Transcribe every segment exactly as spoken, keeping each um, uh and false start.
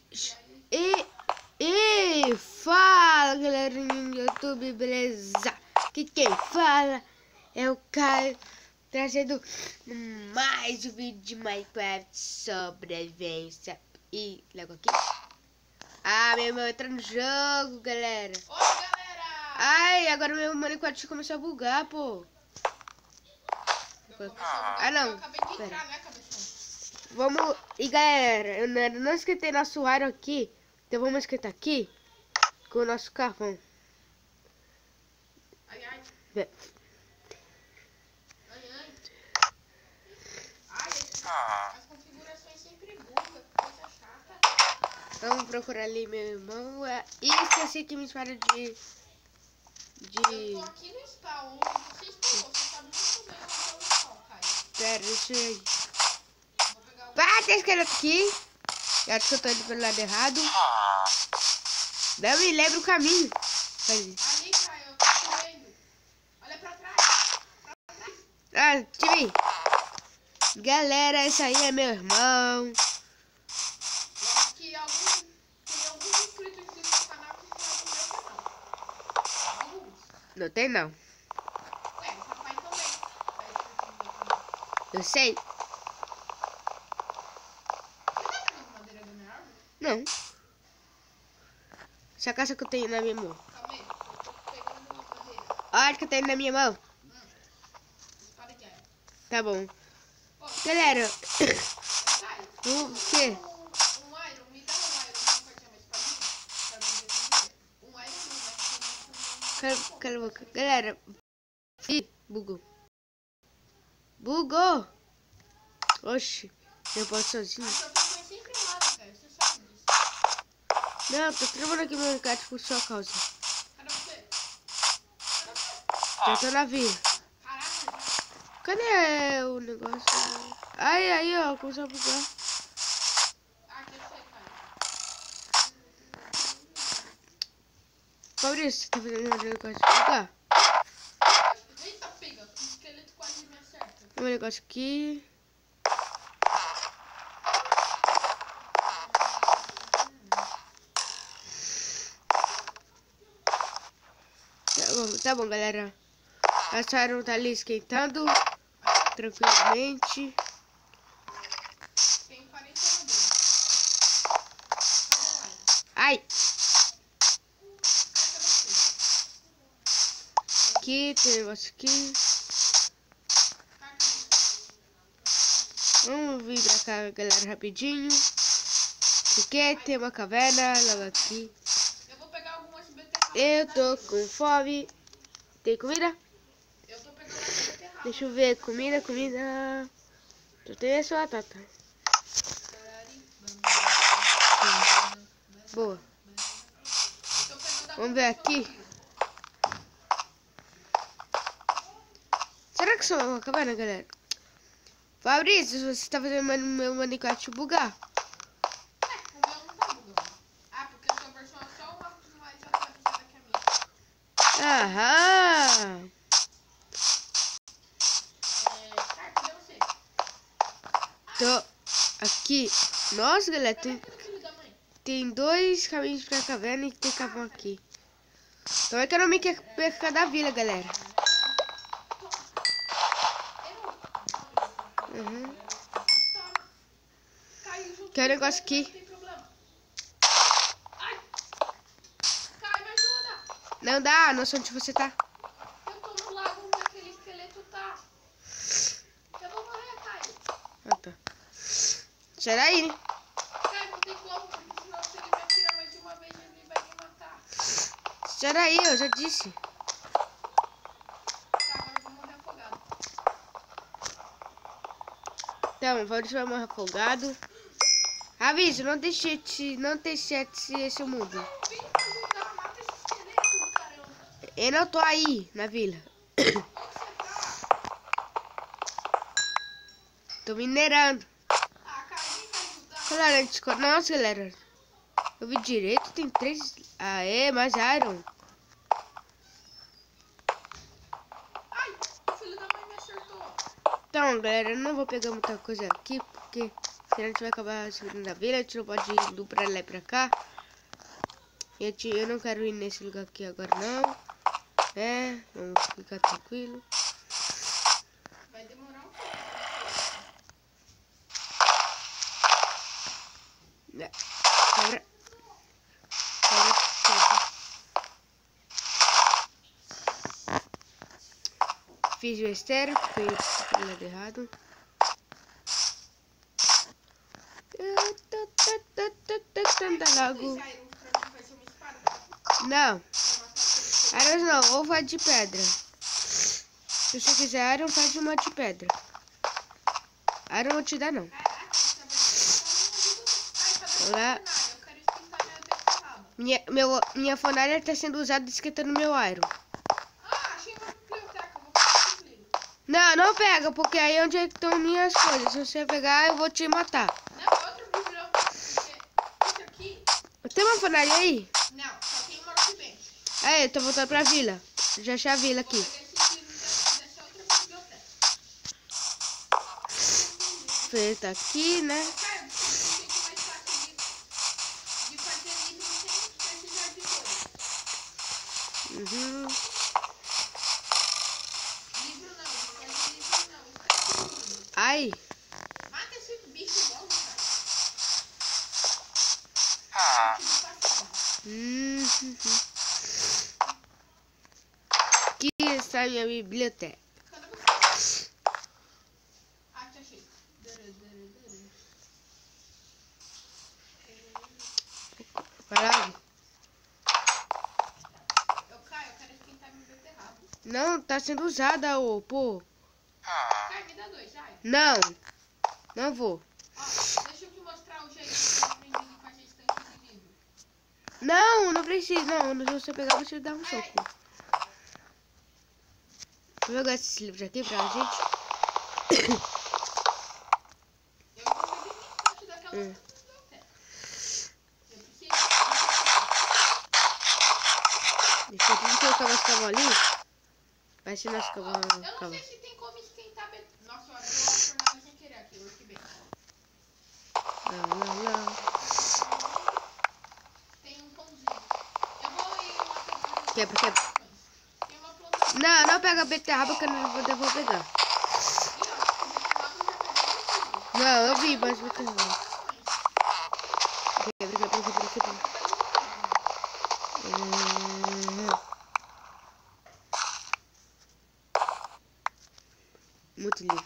E, e fala, galerinha do YouTube, beleza? Aqui quem fala é o Caio, trazendo mais um vídeo de Minecraft sobrevivência. E logo aqui. Ah, meu irmão entra no jogo, galera. Oi, galera! Ai, agora meu Minecraft começou a bugar, pô. Ah, não. Eu acabei de Pera. entrar, né, cabeção? Vamos. E galera, eu não, não esquentei nosso iron aqui. Então vamos esquentar aqui com o nosso carvão. Ai, ai. Vê. Ai, ai. Ai, as configurações sempre bugam, que coisa chata. Vamos procurar ali, meu irmão. É, isso assim que me espera de. De. Eu tô aqui no spawn, onde você explorou. Você sabe muito bem onde é o spawn, Caio. Pera, deixa eu ir. Vou pegar o... Pá, tem esqueleto aqui. Eu acho que eu tô indo pelo lado errado. Não me lembra o caminho. Peraí. Ali, Caio, eu tô vendo. Olha pra trás. Pra trás. Ah, time. Galera, esse aí é meu irmão. Eu acho que algum, tem alguns inscritos no seu canal que não é no meu canal. Alguns. Não tem não. Ué, o papai também é inscrito no meu canal. Eu sei. Você tá pegando madeira da minha árvore? Não. Essa caça que eu tenho na minha mão. Calma aí, eu tô pegando uma madeira. Olha que eu tenho na minha mão. Hum. Dispara de área. Tá bom. Ó, Galera, Caio, o quê? um, um iron, me dá um iron, não pode ter uma espadinha pra me defender. Um iron não, né? Cala, cala a boca. Galera. Ih, bugou. Bugou. Oxi. Eu posso sozinho. A sua pessoa é sempre errada, Caio, você sabe disso. Não, tô travando aqui meu Minecraft por sua causa. Cadê você? Cadê você? Já tô na vila. Caraca, Cadê o negócio? Ai, aí, ó. Começou a bugar. ah, que eu sei, Caio. Fabrício, você tá fazendo meu negócio de bugar? Eita, pega, o esqueleto quase me acerta. Meu negócio aqui. Tá bom, tá bom, galera. A Sharon tá ali esquentando. Tranquilamente. Tenho quarenta madeiras. Cadê o iron? Ai! Cadê você? Aqui, tem negócio aqui. Cadê você? Vamos vir pra cá, galera, rapidinho. Porque tem uma caverna logo aqui. Eu vou pegar algumas beterrabas. Eu tô com fome. Tem comida? Eu tô pegando as beterrabas. Deixa eu ver. Comida, comida. Só tem essa batata. Boa. Tô pegando a Vamos ver aqui. Será que sou uma caverna, galera? Fabrício, você tá fazendo meu Minecraft bugar? É, o meu não tá bugando. Ah, porque a sua versão é só uma mais atualizada que a minha. Aham. É, tá, cadê você? Tô aqui. Nossa, galera, Cadê tem, aquele filho da mãe? tem dois caminhos pra caverna e tem carvão aqui. Então é que eu não me quero perca da vila, galera. Uhum. Caiu junto. Quer um negócio aqui? Não tem problema. Ai! Cai, me ajuda! Não dá, não sei onde você tá. Eu tô no lago onde aquele esqueleto tá. Eu vou morrer, Caio. Ah, tá. Sai daí, né? Caio, não tem como, porque senão se ele me atirar mais de uma vez, ele vai me matar. Sai daí, eu já disse. Tá, agora eu vou morrer afogado. Então, vamos chamar um afogado. Aviso, não deixe te, não deixe esse mundo. Eu vim pra ajudar, mata esse esqueleto, caramba. Eu não tô aí na vila. Onde você tá? Tô minerando. Ah, Caio, vem me ajudar. Galera, a gente... Nossa, galera. Eu vi direito, tem três. Aê, mais iron. Ai, o filho da mãe me acertou. Então, galera, eu não vou pegar muita coisa aqui, porque Senão a gente vai acabar subindo da vila, a gente não pode ir indo pra lá e pra cá. Gente, eu não quero ir nesse lugar aqui agora não. É, vamos ficar tranquilo. Vai demorar um pouco. Né? Quebra. Quebra, quebra. Fiz besteira, porque eu fiz pro lado errado. Logo. Não. Aros não, ou vai de pedra. Se você quiser Iron, faz uma de pedra. Iron não te dá não. Lá. Minha, meu, minha fornalha está sendo usada esquentando meu Iron. Ah, achei uma biblioteca, vou pegar esse livro. Não, não pega, porque aí é onde é que estão minhas coisas. Se você pegar, eu vou te matar. Não, outra biblioteca, porque esse aqui... Tem uma fornalha aí? Não, só tem uma workbench. Aí, eu tô voltando pra vila. Já achei a vila aqui. Vou pegar esse livro dessa, dessa outra biblioteca. Feita aqui, né? Cara, você tem que mais fácil de, de fazer livro sem precisar de coisa. Uhum. Livro não, não fazer livro não. Escreve tudo. Ai. Mata esse bicho logo, cara. Tudo passando. Uhum. Aqui está a minha biblioteca. Cadê você? Ah, te achei. Duru, duru, duru. Vai lá. Eu caio, eu quero esquentar meu beterraba. Não, tá sendo usada, ô, pô. Caio, me dá dois, vai. Não. Não vou. Ó, deixa eu te mostrar o jeito que eu aprendi a fazer estante de livro. Não, não precisa. Não, se você pegar, você dá um soco. Vou jogar esses livros aqui pra gente. Eu consegui uma estante daquela Hum. biblioteca. Eu preciso. Deixa eu tudo colocar mais cavalo ali. Vai ser nosso Ó, cavalo. eu não Cavalo. sei se tem como esquentar bet... Nossa, eu abri uma fornalha sem querer aqui, workbench. Não, não, não. Tem um pãozinho. Eu vou ir uma temporada. Quebra, quebra. Tem uma planta. Não, não pega a beterraba que eu não vou, eu vou pegar. Ih, ó, o beterraba já pegou tudo. Não, eu vi, mas beterraba. Quebra, quebra, quebra, quebra. Hum. Muito lindo.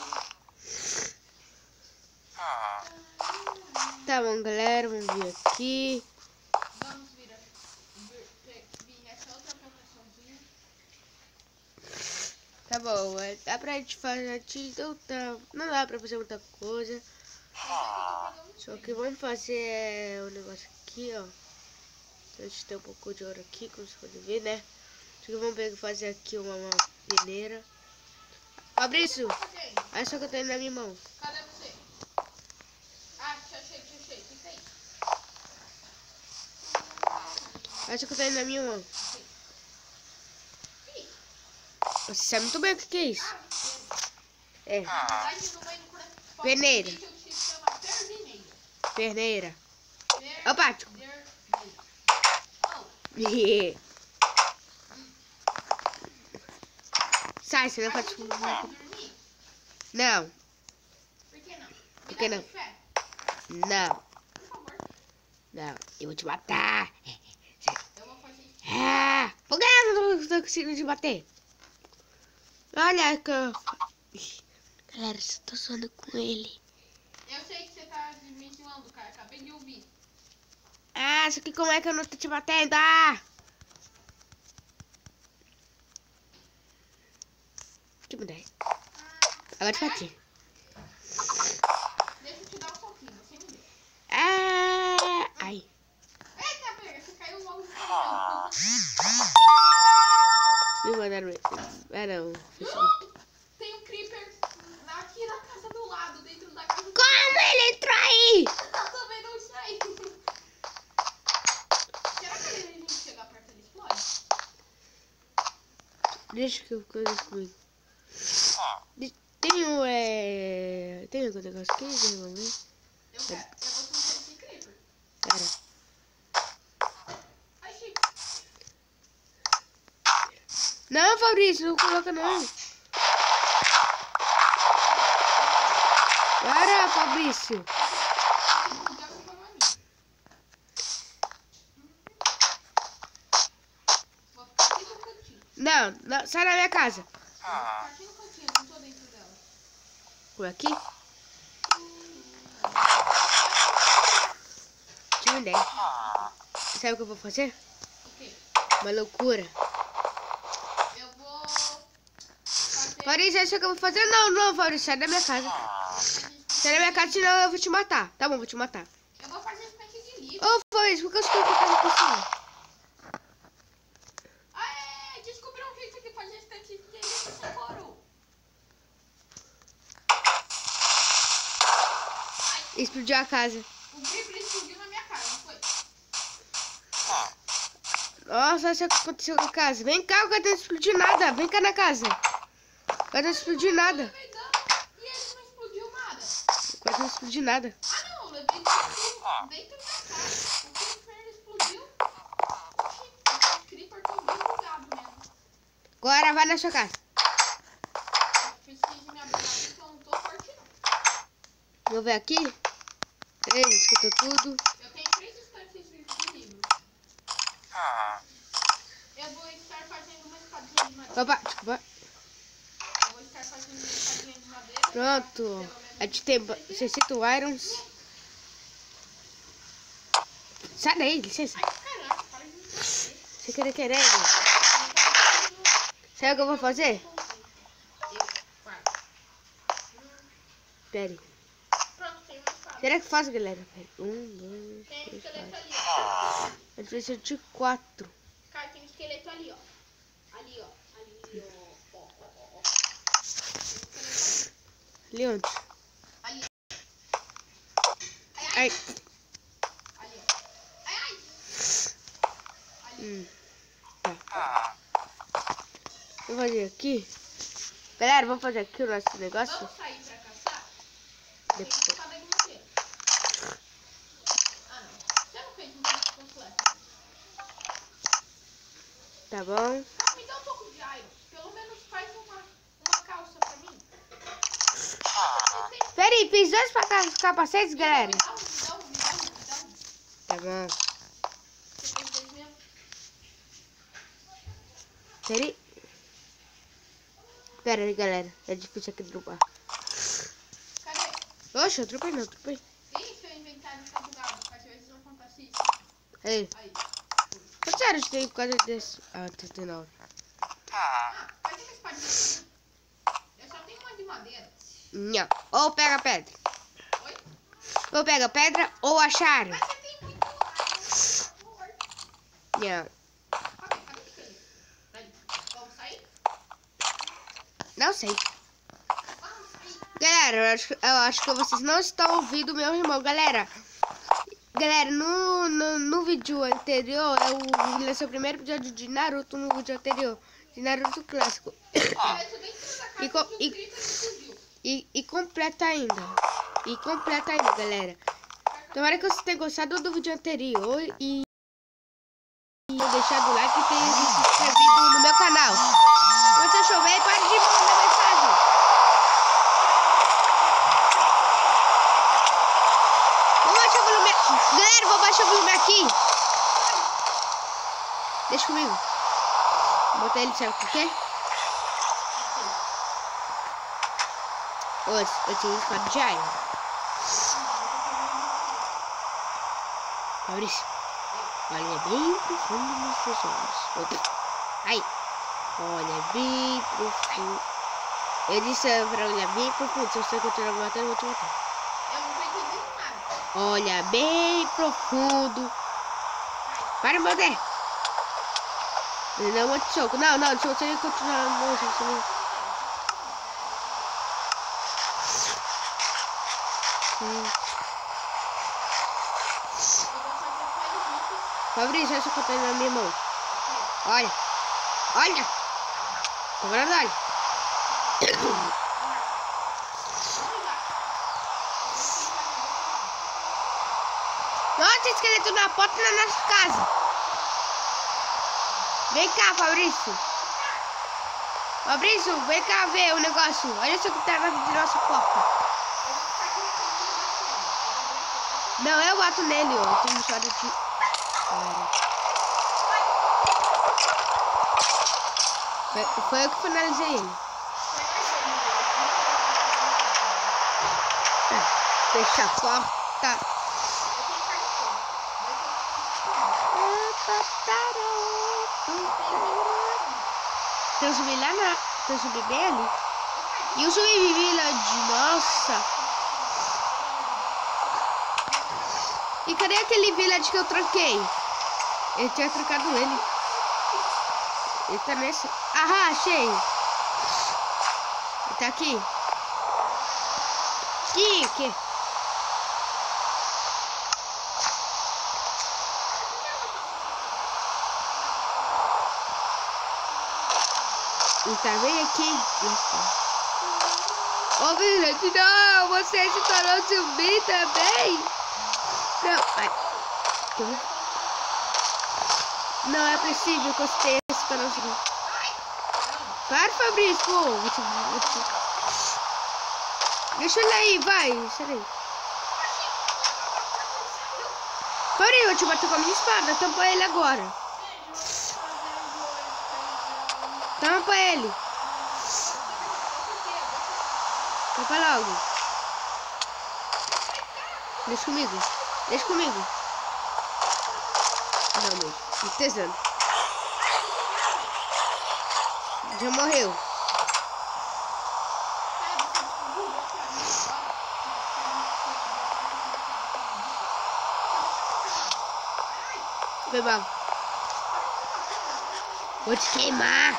Tá bom, galera, vamos vir aqui. Vamos vir, a- vir, pe- vir nessa outra plantaçãozinha. Tá bom, é, dá pra gente fazer, então tá, não dá pra fazer muita coisa. Só que vamos fazer o negócio aqui, ó. A gente tem um pouco de ouro aqui, como vocês podem ver, né? Só que vamos pegar, fazer aqui uma, uma peneira. Fabrício, olha só que eu tenho na minha mão. Cadê você? Ah, te achei, te achei. Fica aí. Olha só que eu tenho na minha mão. Ih, Você sabe muito bem o que, que é isso. ah, É, na verdade, no meio do cura- Peneira. vídeo se chama perneira. perneira. Per- Opa, tchau. perneira. Oh, Sai, você não a pode... gente não vai dormir? Não, Por que não? Me Por dá que não? café, não, por favor. não. Eu vou te matar. Eu vou fazer isso. Ah, por que eu não tô conseguindo te bater? Olha que eu... Ih, galera, eu tô zoando com ele. Eu sei que você tá me zoando, cara. Acabei de ouvir. Ah, só que como é que eu não tô te batendo? Ah! Que mulher. Agora te bati. Deixa eu te dar um soquinho, você me deixa. Ah! Ai. Eita, pega, você caiu logo no caminhão. Me mandaram... Ah, não. Facebook. Tem um creeper aqui na casa do lado, dentro da casa do Como ele entrou aí? Eu também não sei. Será que a gente chegar perto ele explode? Deixa que eu coisa comigo. De- Tem um, é... Tem algum negócio aqui? Vamos ver. É, eu vou tentar esse creeper. Pera. Ai, Chico. Não, Fabrício, não coloca não. Para, Fabrício. Não, não, sai da minha casa. Aqui no cantinho, não tô dentro dela. Por aqui? Tinha uma ideia. Sabe o que eu vou fazer? O quê? Uma loucura. Eu vou fazer... Fabrício, acha que eu vou fazer? Não, não, Fabrício, sai da minha casa. Sai da minha casa, senão eu vou te matar. Tá bom, vou te matar. Eu vou fazer espécie de livro. Ô, Fabrício, por que eu estou ficando por cima? Aê, descobri um jeito de fazer espécie de livro sem couro. Explodiu a casa. O creeper explodiu na minha cara, não foi? Nossa, olha o que aconteceu com a casa. Vem cá, o cara não explodiu nada. Vem cá na casa. O cara não explodiu nada. Eu levei dano e ele não explodiu nada. O cara não explodiu nada. Ah, não, eu levei dano dentro da casa. O creeper explodiu. Oxi, o creeper tá bem bugado mesmo. Agora vai na sua casa. Preciso me abrir, então não tô forte não. Vou ver aqui. Três, escutou tudo. Eu tenho três estantes de livros. Eu vou estar fazendo uma espadinha de madeira. Opa, desculpa. Eu vou estar fazendo uma espadinha de madeira. Pronto. A gente tem sessenta irons. Sai daí, licença. Ai, caraca, para de me bater. Você querer querer. Sabe o que eu vou fazer? Eu, vai. Pera aí. Pronto, tem uma espada. Será que eu faço, galera? Um, dois, Tem um três, esqueleto quatro. ali, ó. A gente precisa de quatro. Cara, tem um esqueleto ali, ó. Ali, ó. Ali, ó. Ó, ó, ó, ó. Tem um esqueleto Ali onde? ali. Ali. Ai, ai. Ai. Ali, ó. Ai, ai. Ali. Hum. Tá. Vou fazer aqui. Galera, vamos fazer aqui o nosso negócio. Vamos sair pra caçar? Tem uma Depois. espada de madeira. Ah, não. Você não fez um pouco completo. Tá bom. Ah, me dá um pouco de iron. Pelo menos faz uma, uma calça pra mim. Você tem... Pera aí, fiz dois pa- capacetes, galera. Me dá um, me dá um, me dá um, me dá um. Tá bom. Você fez dois mesmo? Pera aí. Pera aí, galera. É difícil aqui dropar. Cadê? Oxe, eu dropei não, dropei. Ih, seu inventário tá bugado. Às vezes não acontece isso. Aí. Aí. Quantos anos tem por causa desse? Ah, trinta e nove. Ah, faz uma espadinha pra mim. Eu só tenho uma de madeira. Não. Ou pega pedra. Oi? Ou pega pedra ou achar. Mas você tem muito iron. Não. Cadê? Cadê o esqueleto? Peraí. Vamos sair? Não sei. Vamos sair. Galera, eu acho, eu acho que vocês não estão ouvindo meu irmão. Galera, galera, no, no, no vídeo anterior, eu lancei o primeiro episódio de Naruto no vídeo anterior. De Naruto clássico. Eu tô dentro da casa E co- que o e- creeper explodiu. E, e completa ainda. E completa ainda, galera. Tomara que vocês tenham gostado do vídeo anterior e, e deixado o like e tenham se inscrevido no meu canal. Quando você chover, pare de mandar mensagem. Vou baixar o volume. Galera, vou baixar o volume aqui. Deixa comigo. Vou botar ele, sabe por quê? Hoje eu tinha espada de iron. Maurício, olha bem profundo nos seus olhos. Opa. Ai, olha bem profundo. Eu disse pra olhar bem profundo. Se você continuar me matando, eu vou te matar. Eu não tô entendendo nada. Olha bem profundo. Para de bater. Ele não é muito soco. Não, não, se você continuar. Não, se você não. Hum. Eu vou fazer mais vídeos. Fabrício, olha essa coisa na minha mão. Olha. Olha. Tá vendo? Olha. Vamos lá. Eu vou tentar me quatro esqueletos na porta na nossa casa. Vem cá, Fabrício. Fabrício, vem cá ver o negócio. Olha só que tá na nossa porta. Não, eu bato nele, ó. Eu tenho história de... Foi, foi eu que finalizei ele. É, fecha a porta. Tem um zumbi lá na... Tem um zumbi bem ali. E o zumbi village, nossa. E cadê aquele village que eu troquei? Eu tinha trocado ele. Ele tá nesse... Ah, achei. Ele tá aqui. Aqui, aqui. Ele tá bem aqui. Ô, village, não! Você se tornou zumbi também? Não, ai. Não é possível que eu esteja se tornando zumbi. Para, Fabrício, pô. Vou te... Vou te... Deixa ele aí, vai. Deixa ele aí. Fabrício, eu vou te bater com a minha espada. Tampa ele agora. Tampa ele. Tampa logo. Deixa comigo. Deixa comigo. Não, meu. Tô tesando. Já morreu. Foi mal. Vou te queimar.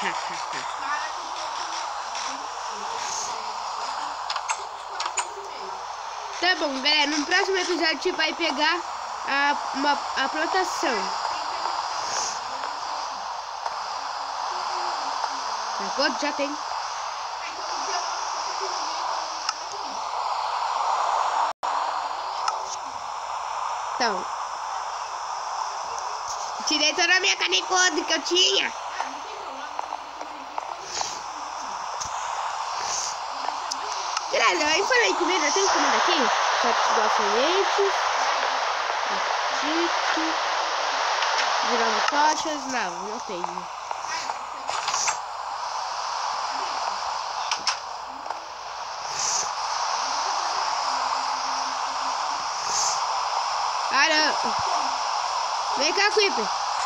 Tá bom, galera. No próximo episódio a gente vai pegar a, uma, a plantação. Tá quanto? Já tem. Então. Tirei toda a minha carne podre que eu tinha. Galera, eu falei comida, tem comida aqui? Só te dar sementes. Tique. Virando tochas. Não, não tenho. Ah, não. Vem cá, Creeper.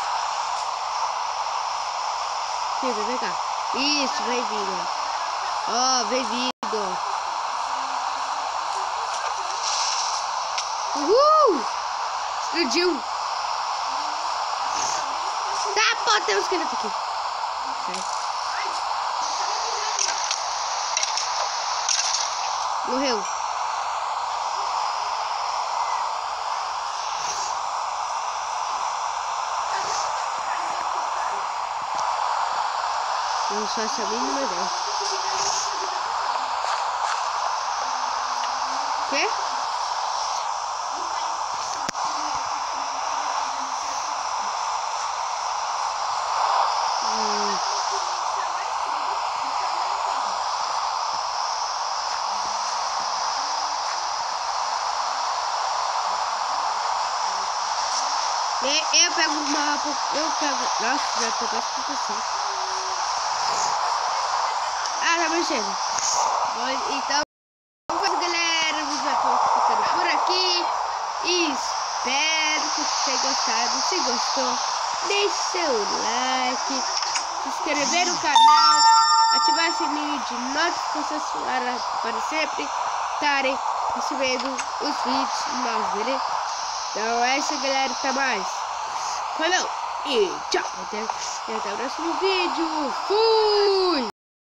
Creeper, vem cá. Isso, vem vindo. Ó, oh, vem vindo. Uhul! Explodiu. Tá, pô, tem um esqueleto aqui. Sai. Morreu. Não faço a mínima ideia. Quê? Hum. Eu pego o mapa, eu pego... Nossa, já tô quase com você. Ah, tá mexendo. Bom, então, galera, vamos ficando por aqui. E espero que vocês tenham gostado. Se gostou, deixe seu like, se inscrever no canal, ativar o sininho de notificações para, para sempre estarem recebendo os vídeos novos, beleza? Então é isso, galera. Até mais. Falou e tchau. Até, até o próximo vídeo. Fui!